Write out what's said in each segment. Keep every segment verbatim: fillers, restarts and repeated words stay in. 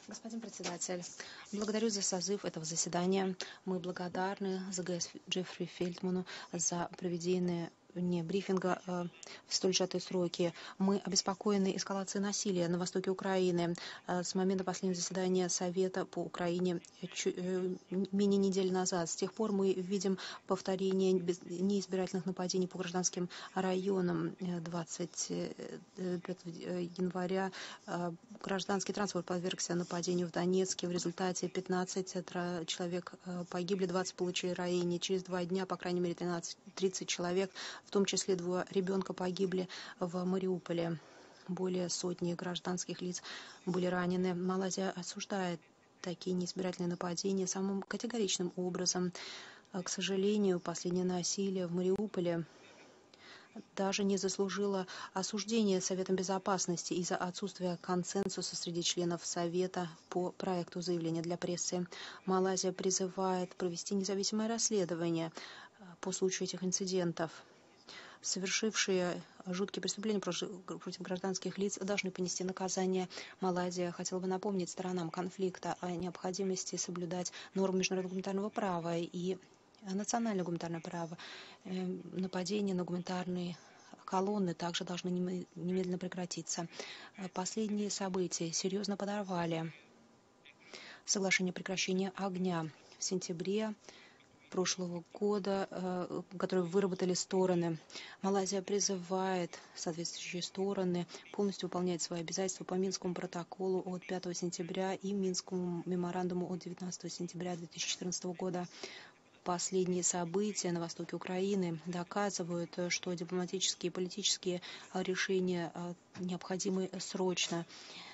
Господин председатель, благодарю за созыв этого заседания. Мы благодарны ЗГС Джеффри Фельтману за проведение не брифинга э, в столь сжатые сроки. Мы обеспокоены эскалацией насилия на востоке Украины. Э, с момента последнего заседания Совета по Украине чу- э, менее недели назад. С тех пор мы видим повторение без- неизбирательных нападений по гражданским районам. Э, двадцать пятого января э, гражданский транспорт подвергся нападению в Донецке. В результате пятнадцать человек э, погибли, двадцать получили ранения. Через два дня, по крайней мере, тринадцать тридцать человек, в том числе двое ребенка, погибли в Мариуполе. Более сотни гражданских лиц были ранены. Малайзия осуждает такие неизбирательные нападения самым категоричным образом. К сожалению, последнее насилие в Мариуполе даже не заслужило осуждения Советом Безопасности из-за отсутствия консенсуса среди членов Совета по проекту заявления для прессы. Малайзия призывает провести независимое расследование по случаю этих инцидентов. Совершившие жуткие преступления против гражданских лиц должны понести наказание. Малайзия хотела бы напомнить сторонам конфликта о необходимости соблюдать нормы международного гуманитарного права и национальное гуманитарное право. Нападения на гуманитарные колонны также должны немедленно прекратиться. Последние события серьезно подорвали соглашение о прекращении огня в сентябре прошлого года, которые выработали стороны. Малайзия призывает соответствующие стороны полностью выполнять свои обязательства по Минскому протоколу от пятого сентября и Минскому меморандуму от девятнадцатого сентября две тысячи четырнадцатого года. Последние события на востоке Украины доказывают, что дипломатические и политические решения необходимы срочно.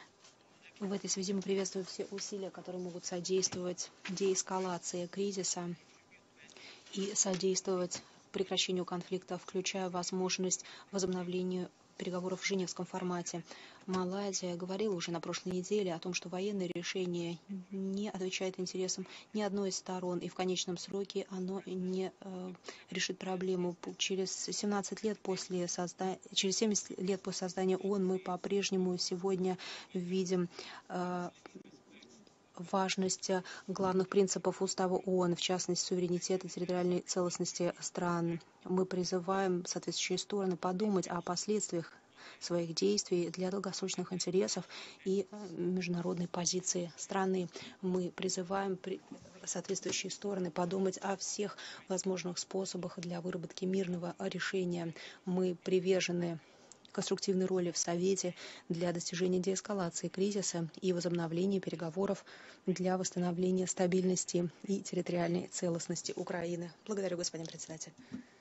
В этой связи мы приветствуем все усилия, которые могут содействовать деэскалации кризиса и содействовать прекращению конфликта, включая возможность возобновления переговоров в Женевском формате. Малайзия говорила уже на прошлой неделе о том, что военное решение не отвечает интересам ни одной из сторон, и в конечном сроке оно не э, решит проблему. Через семнадцать лет после созда... через семьдесят лет после создания ООН мы по-прежнему сегодня видим э, важность главных принципов Устава ООН, в частности, суверенитета и территориальной целостности стран. Мы призываем соответствующие стороны подумать о последствиях своих действий для долгосрочных интересов и международной позиции страны. Мы призываем соответствующие стороны подумать о всех возможных способах для выработки мирного решения. Мы привержены конструктивной роли в Совете для достижения деэскалации кризиса и возобновления переговоров для восстановления стабильности и территориальной целостности Украины. Благодарю, господин председатель.